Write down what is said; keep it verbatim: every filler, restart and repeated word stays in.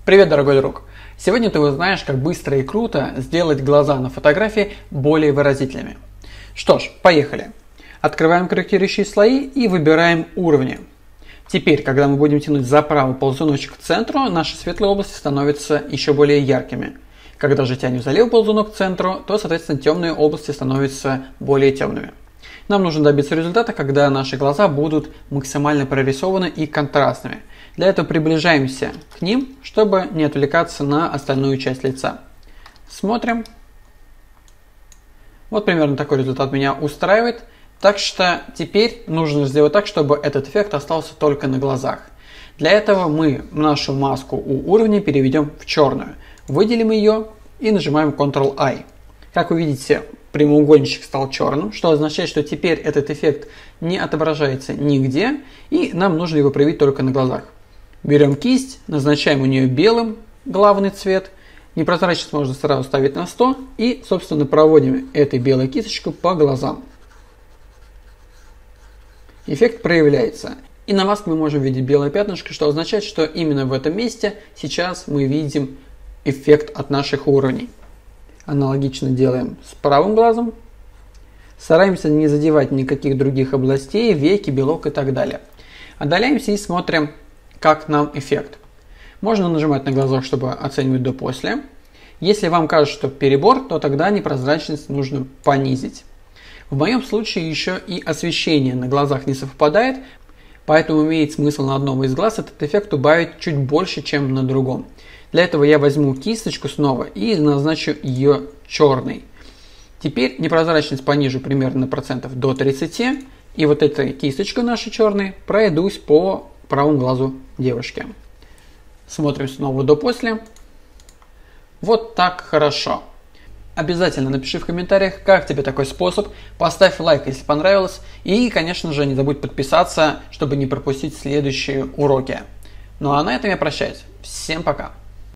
Привет, дорогой друг! Сегодня ты узнаешь, как быстро и круто сделать глаза на фотографии более выразительными. Что ж, поехали! Открываем корректирующие слои и выбираем уровни. Теперь, когда мы будем тянуть за правый ползуночек к центру, наши светлые области становятся еще более яркими. Когда же тянем за левый ползунок к центру, то, соответственно, темные области становятся более темными. Нам нужно добиться результата, когда наши глаза будут максимально прорисованы и контрастными. Для этого приближаемся к ним, чтобы не отвлекаться на остальную часть лица. Смотрим. Вот примерно такой результат меня устраивает. Так что теперь нужно сделать так, чтобы этот эффект остался только на глазах. Для этого мы нашу маску у уровня переведем в черную. Выделим ее и нажимаем контрол ай. Как вы видите, прямоугольничек стал черным, что означает, что теперь этот эффект не отображается нигде, и нам нужно его проявить только на глазах. Берем кисть, назначаем у нее белым главный цвет, непрозрачность можно сразу ставить на сто, и, собственно, проводим этой белой кисточкой по глазам. Эффект проявляется. И на маске мы можем видеть белое пятнышко, что означает, что именно в этом месте сейчас мы видим эффект от наших уровней. Аналогично делаем с правым глазом. Стараемся не задевать никаких других областей, веки, белок и так далее. Отдаляемся и смотрим, как нам эффект. Можно нажимать на глазок, чтобы оценивать до-после. Если вам кажется, что перебор, то тогда непрозрачность нужно понизить. В моем случае еще и освещение на глазах не совпадает, поэтому имеет смысл на одном из глаз этот эффект убавить чуть больше, чем на другом. Для этого я возьму кисточку снова и назначу ее черной. Теперь непрозрачность понижу примерно процентов до тридцати. И вот этой кисточкой нашей черной пройдусь по правому глазу девушки. Смотрим снова до-после. Вот так хорошо. Обязательно напиши в комментариях, как тебе такой способ. Поставь лайк, если понравилось. И, конечно же, не забудь подписаться, чтобы не пропустить следующие уроки. Ну а на этом я прощаюсь. Всем пока!